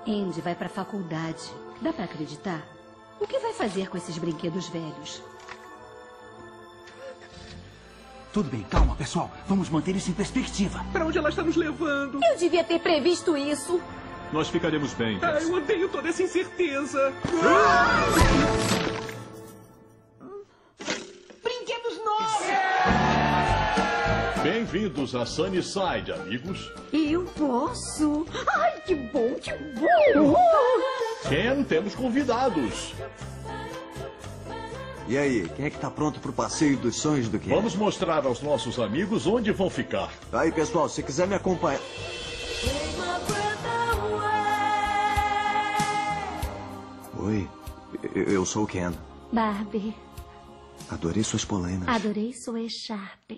Andy vai pra faculdade. Dá pra acreditar? O que vai fazer com esses brinquedos velhos? Tudo bem, calma, pessoal. Vamos manter isso em perspectiva. Pra onde ela está nos levando? Eu devia ter previsto isso. Nós ficaremos bem, Jess. Eu odeio toda essa incerteza. Brinquedos novos! Bem-vindos a Sunnyside, amigos. Eu posso. Ai, que bom, que bom. Ken, temos convidados. E aí, quem é que tá pronto pro passeio dos sonhos do Ken? Vamos mostrar aos nossos amigos onde vão ficar. Aí, pessoal, se quiser me acompanhar... Oi, eu sou o Ken. Barbie, Adorei suas polainas. adorei sua echarpe.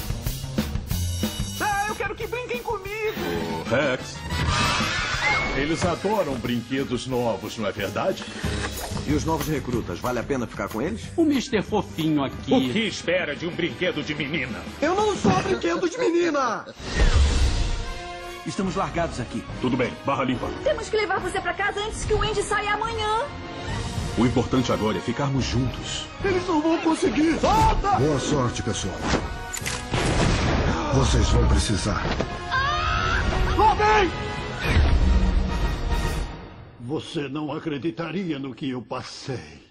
Eu quero que brinquem comigo. Rex. Eles adoram brinquedos novos, não é verdade? E os novos recrutas, vale a pena ficar com eles? O Mr. Fofinho aqui. O que espera de um brinquedo de menina? Eu não sou brinquedo de menina! Estamos largados aqui. Tudo bem, barra limpa. Temos que levar você pra casa antes que o Andy saia amanhã. O importante agora é ficarmos juntos. Eles não vão conseguir! Solta! Boa sorte, pessoal. Vocês vão precisar. Robin! Você não acreditaria no que eu passei.